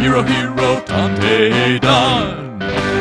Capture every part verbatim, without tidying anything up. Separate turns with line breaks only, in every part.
ヒロヒロ探偵団。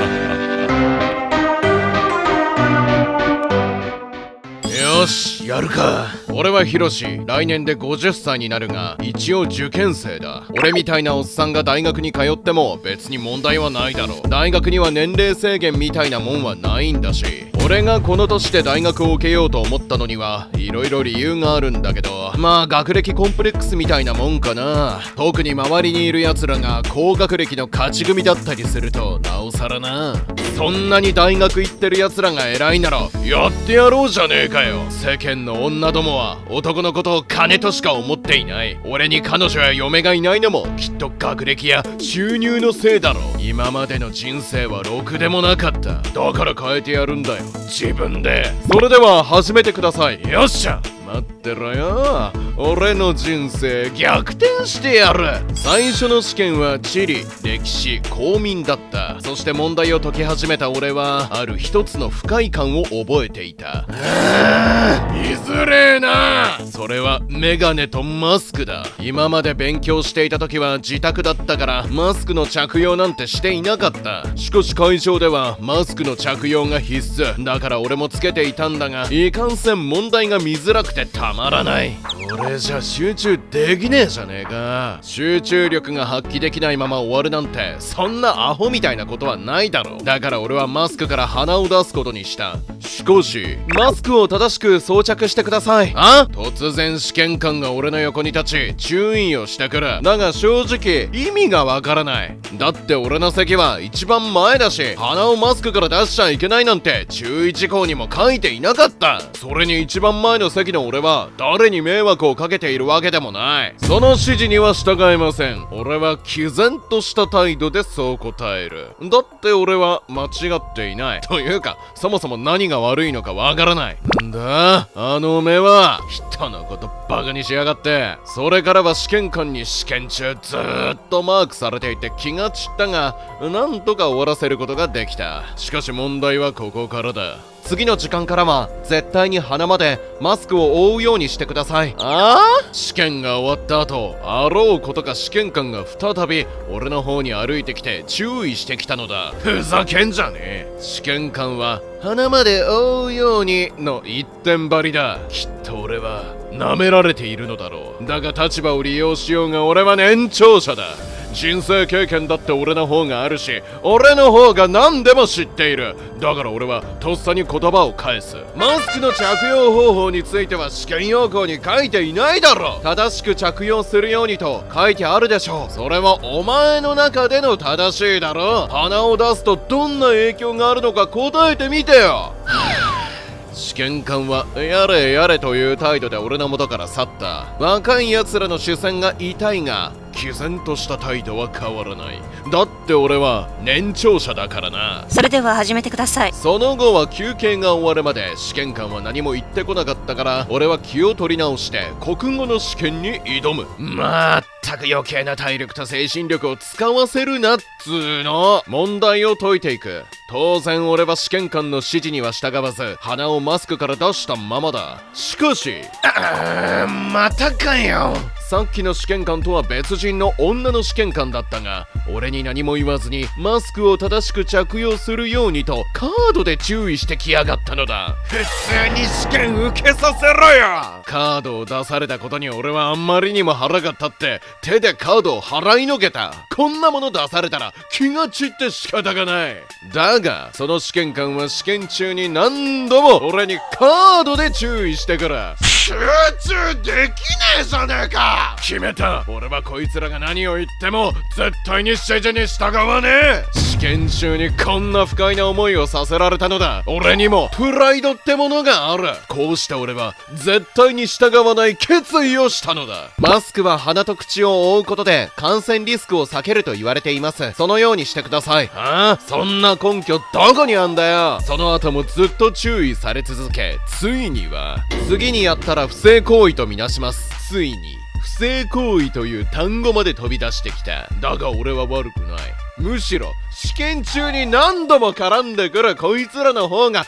よし、やるか。俺はヒロシ、来年でごじゅっさいになるが、一応受験生だ。俺みたいなおっさんが大学に通っても別に問題はないだろう。大学には年齢制限みたいなもんはないんだし、俺がこの年で大学を受けようと思ったのにはいろいろ理由があるんだけど、まあ学歴コンプレックスみたいなもんかな。特に周りにいる奴らが高学歴の勝ち組だったりするとなおさらな。そんなに大学行ってる奴らが偉いならやってやろうじゃねえかよ。世間の女どもは男のことを金としか思っていない。俺に彼女や嫁がいないのもきっと学歴や収入のせいだろう。今までの人生はろくでもなかった。だから変えてやるんだよ、自分で。それでは始めてください。よっしゃ、待ってろよ。俺の人生逆転してやる。最初の試験は地理、歴史、公民だった。そして問題を解き始めた俺はある一つの不快感を覚えていた。いずれーな。それはメガネとマスクだ。今まで勉強していた時は自宅だったからマスクの着用なんてしていなかった。しかし会場ではマスクの着用が必須だから俺もつけていたんだが、いかんせん問題が見づらくてたまらない。これじゃ集中できねえじゃねえか。集中力が発揮できないまま終わるなんてそんなアホみたいなことはないだろう。だから俺はマスクから鼻を出すことにした。しかしマスクを正しく装着してください。あ？突然試験官が俺の横に立ち注意をしてくる。だが正直意味がわからない。だって俺の席は一番前だし、鼻をマスクから出しちゃいけないなんて注意事項にも書いていなかった。それに一番前の席の俺は誰に迷惑をかけているわけでもない。その指示には従いません。俺は毅然とした態度でそう答える。だって俺は間違っていない。というかそもそも何が悪いのかわからない。んだあの目は。人のことバカにしやがって。それからは試験官に試験中ずーっとマークされていて気が散ったが、なんとか終わらせることができた。しかし問題はここからだ。次の時間からは絶対に鼻までマスクを覆うようにしてください。ああ？試験が終わった後、あろうことか試験官が再び俺の方に歩いてきて注意してきたのだ。ふざけんじゃねえ。試験官は鼻まで覆うようにの一点張りだ。きっと俺は舐められているのだろう。だが立場を利用しようが俺は年長者だ。人生経験だって俺の方があるし、俺の方が何でも知っている。だから俺はとっさに言葉を返す。マスクの着用方法については試験要項に書いていないだろ。正しく着用するようにと書いてあるでしょう。それはお前の中での正しいだろ。鼻を出すとどんな影響があるのか答えてみてよ。試験官はやれやれという態度で俺の元から去った。若い奴らの視線が痛いが毅然とした態度は変わらない。だって俺は年長者だからな。
それでは始めてください。
その後は休憩が終わるまで試験官は何も言ってこなかったから、俺は気を取り直して国語の試験に挑む。まったく余計な体力と精神力を使わせるなっつーの。問題を解いていく。当然俺は試験官の指示には従わず鼻をマスクから出したままだ。しかしあーまたかよ。さっきの試験官とは別人の女の試験官だったが、俺に何も言わずにマスクを正しく着用するようにとカードで注意してきやがったのだ。普通に試験受けさせろよ。カードを出されたことに俺はあんまりにも腹が立って手でカードを払いのけた。こんなもの出されたら気が散って仕方がない。だがその試験官は試験中に何度も俺にカードで注意してくる。集中できねえじゃねえか。決めた。俺はこいつらが何を言っても絶対に指示に従わねえ。試験中にこんな不快な思いをさせられたのだ。俺にもプライドってものがある。こうして俺は絶対に従わない決意をしたのだ。マスクは鼻と口を覆うことで感染リスクを避けると言われています。そのようにしてください。ああ、そんな根拠どこにあんだよ。その後もずっと注意され続け、ついには次にやったら不正行為とみなします。ついに不正行為という単語まで飛び出してきた。だが俺は悪くない。むしろ試験中に何度も絡んでくるこいつらの方が不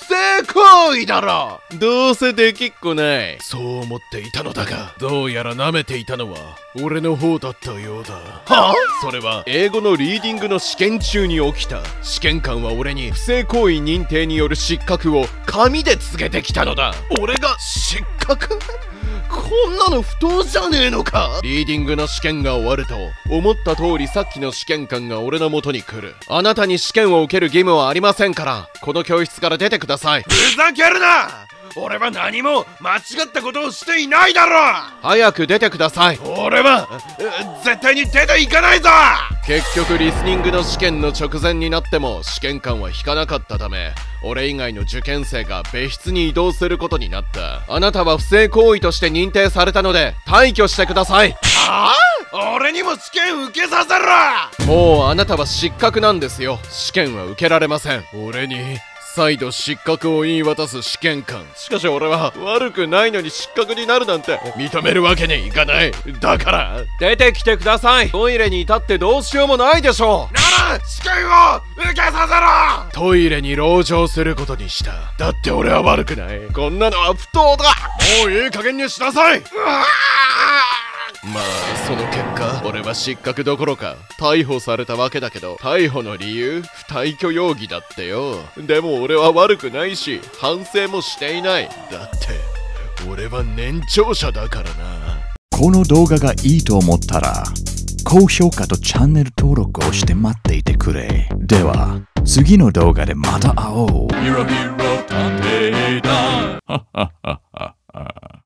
正行為だろ。どうせできっこない。そう思っていたのだが、どうやら舐めていたのは俺の方だったようだ。はあ？それは英語のリーディングの試験中に起きた。試験官は俺に不正行為認定による失格を紙で告げてきたのだ。俺が失格？こんなの不当じゃねえのか。リーディングの試験が終わると思った通りさっきの試験官が俺の元に来る。あなたに試験を受ける義務はありませんからこの教室から出てください。ふざけるな。俺は何も間違ったことをしていないだろ。早く出てください。俺は絶対に出ていかないぞ。結局リスニングの試験の直前になっても試験官は引かなかったため俺以外の受験生が別室に移動することになった。あなたは不正行為として認定されたので退去してください。はあ？俺にも試験受けさせろ。もうあなたは失格なんですよ。試験は受けられません。俺に再度失格を言い渡す試験官。しかし俺は悪くないのに失格になるなんて認めるわけにいかない。だから出てきてください。トイレに立ってどうしようもないでしょう。なら試験を受けさせろ。トイレに籠城することにした。だって俺は悪くない。こんなのは不当だ。もういい加減にしなさい。うわまあその結果俺は失格どころか逮捕されたわけだけど、逮捕の理由不退去容疑だってよ。でも俺は悪くないし反省もしていない。だって俺は年長者だからな。
この動画がいいと思ったら高評価とチャンネル登録をして待っていてくれ。では次の動画でまた会おう。ヒロヒロ探偵団